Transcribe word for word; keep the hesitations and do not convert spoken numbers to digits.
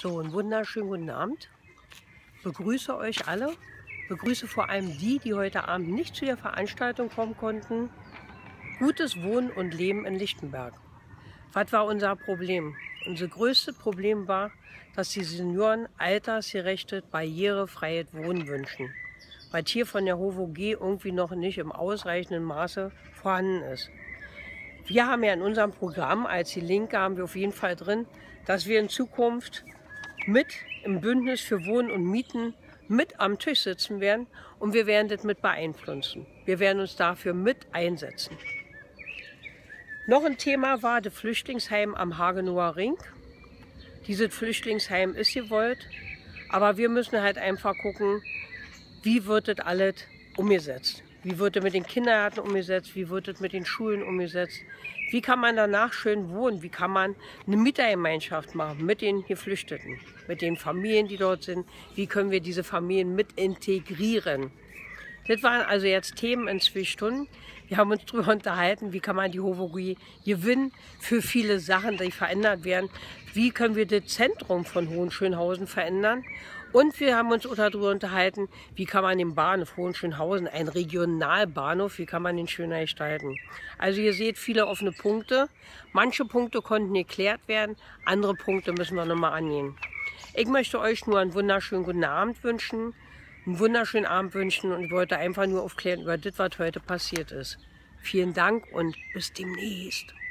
So, einen wunderschönen guten Abend. Begrüße euch alle. Begrüße vor allem die, die heute Abend nicht zu der Veranstaltung kommen konnten. Gutes Wohnen und Leben in Lichtenberg. Was war unser Problem? Unser größtes Problem war, dass die Senioren altersgerechtes, barrierefreies Wohnen wünschen. Weil hier von der H O V O G irgendwie noch nicht im ausreichenden Maße vorhanden ist. Wir haben ja in unserem Programm als die Linke haben wir auf jeden Fall drin, dass wir in Zukunft mit im Bündnis für Wohnen und Mieten mit am Tisch sitzen werden und wir werden das mit beeinflussen. Wir werden uns dafür mit einsetzen. Noch ein Thema war das Flüchtlingsheim am Hagenower Ring. Dieses Flüchtlingsheim ist gewollt, aber wir müssen halt einfach gucken, wie wird das alles umgesetzt. Wie wird es mit den Kindergärten umgesetzt? Wie wird es mit den Schulen umgesetzt? Wie kann man danach schön wohnen? Wie kann man eine Mietergemeinschaft machen mit den Geflüchteten, mit den Familien, die dort sind? Wie können wir diese Familien mit integrieren? Das waren also jetzt Themen in zwei Stunden. Wir haben uns darüber unterhalten, wie kann man die H O V O G gewinnen für viele Sachen, die verändert werden. Wie können wir das Zentrum von Hohenschönhausen verändern? Und wir haben uns auch darüber unterhalten, wie kann man den Bahnhof Hohenschönhausen, ein Regionalbahnhof, wie kann man den schöner gestalten. Also ihr seht viele offene Punkte. Manche Punkte konnten geklärt werden, andere Punkte müssen wir nochmal angehen. Ich möchte euch nur einen wunderschönen guten Abend wünschen, einen wunderschönen Abend wünschen und ich wollte einfach nur aufklären über das, was heute passiert ist. Vielen Dank und bis demnächst.